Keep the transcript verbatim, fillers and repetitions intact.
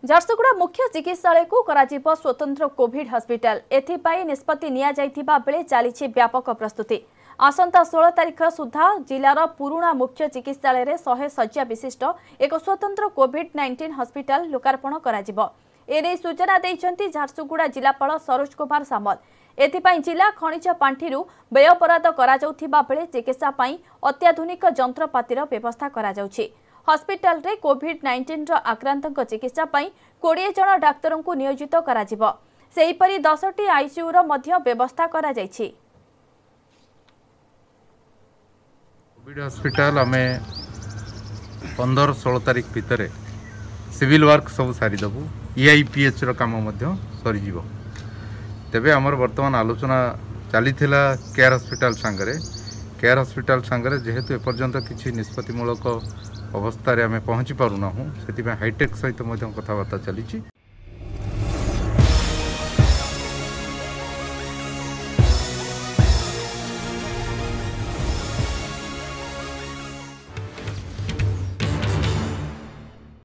झारसुगुड़ा मुख्य चिकित्सालय को कराजिबो स्वतंत्र कोविड हॉस्पिटल एथिपाई निष्पत्ति निया जाइथिबा बेले चालिछि व्यापक प्रस्तुति। आसंता सोलह तारिख सुधा जिलार पुराणा मुख्य चिकित्सालय रे सौ शଯ୍या विशिष्ट एक स्वतंत्र कोविड नाइंटीन हॉस्पिटल लोकार्पण कराजिबो। एने सूचना दैछन्ति झारसुगुड़ा जिलापाल सरोज कुमार सामल। एथिपाई जिला खनिज पांठिरु व्ययपराद करा जाउथिबा बेले चिकित्सा पाई अत्याधुनिक यंत्रपातिर व्यवस्था करा जाउछि। हॉस्पिटल रे कोविड नाइंटीन रो आक्रांतक चिकित्सा पाई बीस जन डाक्तरों को नियोजित करा जिवो। सेहीपरि दस टी आईसीयू रो मध्य व्यवस्था करा जाइछि। कोविड हॉस्पिटल हमें पंद्रह सोलह तारीख भितर सिविल वर्क सब सारी देबू। ईआईपीएच रो काम मध्य सरी जीवो। तेबे हमर वर्तमान आलोचना चली केयर हॉस्पिटल सांगरे केयर हॉस्पिटल सांगरे जेहेतु एपर्यंत किसी निष्पत्तिमूलक अवस्था आम पहुँची पारूना से हाईटेक सहित कथबार्ता चली।